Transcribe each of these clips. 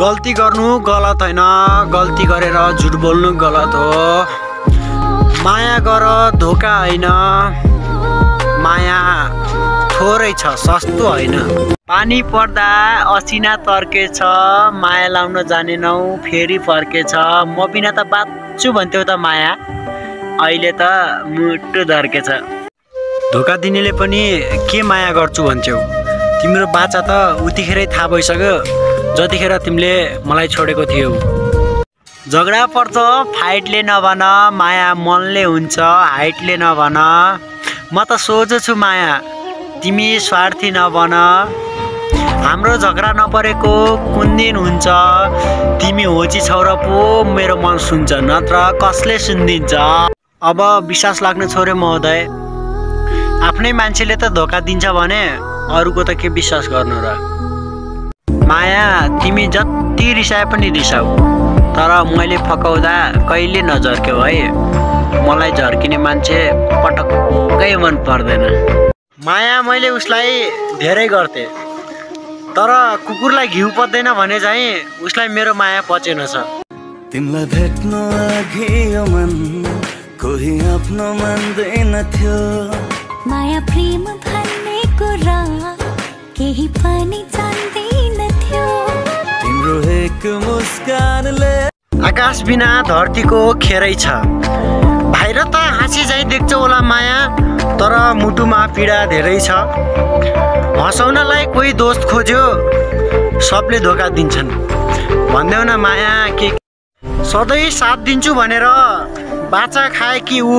गल्ती गर्नु गलत हैन, गल्ती गरेर झुट बोल्नु गलत हो। माया गर धोका हैन, माया थोरै छ सस्तो हैन। पानी पर्दा असिना तर्केछ, माया लाउन जानेनौ फेरि फर्केछ। म बिना त बाँच्छु भन्थ्यौ त माया, अहिले त मुटु धर्केछ। धोका दिनेले पनि के माया गर्छु भन्छौ, तिम्रो बाचा त उतिखेरै थाहा भइसक्यो जतिखेर तिमीले मलाई छोडेको थियौ। झगडा पर्छ फाइटले नभन, माया मनले हुन्छ हाइटले नभन। म त सोझो छु माया, तिमी स्वार्थी नबन। हाम्रो झगडा नपरेको कुन दिन हुन्छ, तिमी होची छौ र पो मेरो मन सुन्छ, नत्र कसले सुनिदिन्छ। अब विश्वास लाग्ने छोरे महोदय, आफ्नै मान्छेले त धोका दिन्छ भने अरूको त के विश्वास गर्नु र। माया तिमी जति रिसाए पनि रिसाऊ, तर मैले फकाउँदा कहिले नझर्क्यौ है। मलाई झर्किने मान्छे पटक्कै मन पर्दैन। माया मैले उसलाई धेरै गर्थे, तर कुकुरलाई घिउ पच्दैन भने चाहिँ उसलाई मेरो माया पचेन छ। तिमीलाई भेट्नु अघि यो मन कोही आफ्नो मान्दैन थियो। माया प्रेम भन्ने कुरा केही पनि जान्दैन थियो। तिम्रो एक मुस्कानले आकाश बिना धरतीको खेरै छ। बाहिर त हाँसी झैँ देख्छौ होला माया, तर मुटुमा पीडा धेरै छ। हँसाउनलाई कोही दोस्त खोज्यो, सबले धोका दिन्छन्। भन्देऊ न माया के सधैँ साथ दिन्छु भनेर बाचा खाए कि ऊ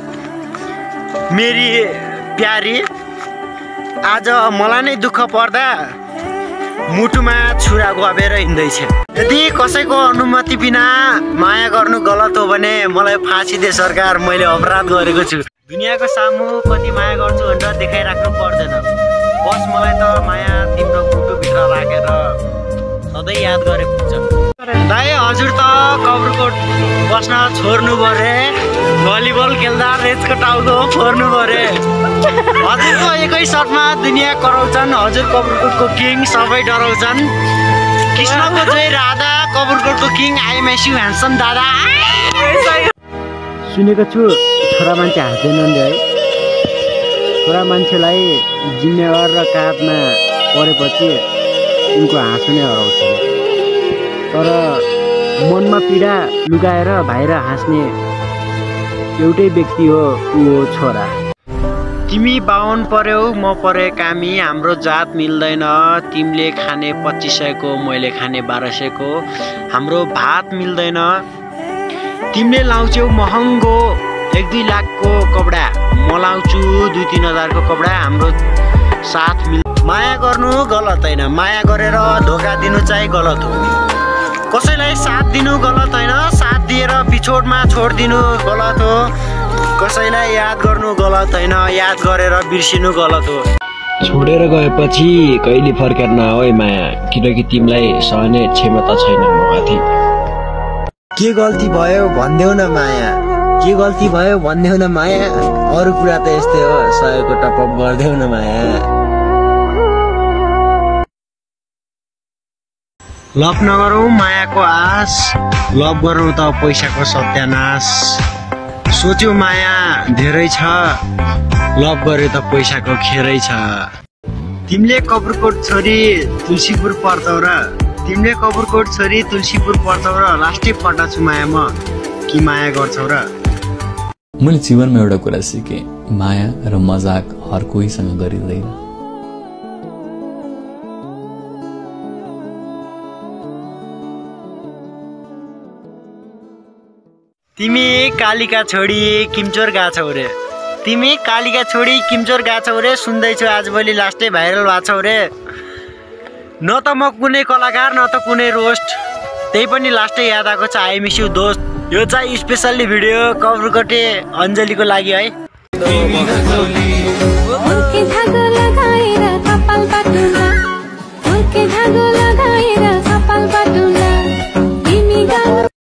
मेरी प्यारी। आज मलाई नै दुःख पर्दा मुटुमा छुरा गबेर हिँड्दैछ। यदि कसैको अनुमति बिना माया गर्नु गलत हो भने मलाई फाँसी दे सरकार, मैले अपराध गरेको छु। दुनियाँको सामु कति माया गर्छु भनेर देखाइराख्नु पर्दैन। बस मलाई त माया तिम्रो मुटुभित्र राखेर सधैँ याद गरे पुग्छ। दाइ हजुर त कब्रकोट बस्न छोड्नु परे, भलिबल खेल्दा रेचको टाउको फोर्नु परे। हजुरको एकै सर्टमा दुनियाँ कराउँछन्, हजुर कब्रकोटको किङ सबै डराउँछन्। कृष्णको जय राधा, कब्रकोटको king I miss you handsome दादा। सुनेको छु छोरा मान्छे हाँस्दैनन् है। छोरा मान्छेलाई जिम्मेवार र काँधमा परेपछि उनको हाँसो नै हराउँछ। तर मनमा पीडा लुकाएर बाहिर हाँस्ने एउटै व्यक्ति हो, ऊ हो छोरा। तिमी 52 पर्यौ म परे कामी, हाम्रो जात मिल्दैन। तिमीले खाने 2500 को मैले खाने 1200 को, हाम्रो भात मिल्दैन। तिमीले लाउँछौ महँगो 1-2 लाख को कपडा, म लाउँछु 2-3 हजार को कपडा, हाम्रो साथ मिल। माया गर्नु गलत हैन, माया गरेर धोका दिनु चाहिँ गलत हो। कसैलाई साथ दिनु गलत हैन, साथ दिएर बिछोडमा छोडिदिनु गलत हो। कसैलाई याद गर्नु गलत हैन, याद गरेर बिर्सिनु गलत हो। छोडेर गएपछि कहिले फर्केर नआऊ माया, किनकि तिमीलाई सहने क्षमता छैन ममाथि। के गल्ती भयो भन्देऊ न माया, के गल्ती भयो भन्देऊ न माया। अरू कुरा त यस्तै हो, सहयोगको टपअप गर्देऊ न माया। लभ नगरौँ मायाको आश, लभ गरौँ त पैसाको सत्यानाश। सोच्यो माया धेरै छ, लभ गरे त पैसाको खेरै छ। तिमीले कब्रकोट छोरी तुलसीपुर पर्छौ र, तिमीले कब्रकोट छोरी तुलसीपुर पर्छौ र, लास्टै पटा छु माया म कि माया गर्छौ र। मैले जीवनमा एउटा कुरा सिकेँ, माया र मजाक हर कोहीसँग गरिँदैन। तिमी कालिका छोडी किमचोर गाछौ रे, तिमी कालिका छोडी किमचोर गाछौ रे। सुन्दैछु आजभोलि लास्टै भाइरल भाछौ रे। न त म कुनै कलाकार न त कुनै रोस्ट, त्यही पनि लास्टै याद आएको छ आई मिस यु दोस्त। यो चाहिँ स्पेसल्ली भिडियो कब्रकोटे अञ्जलीको लागि है।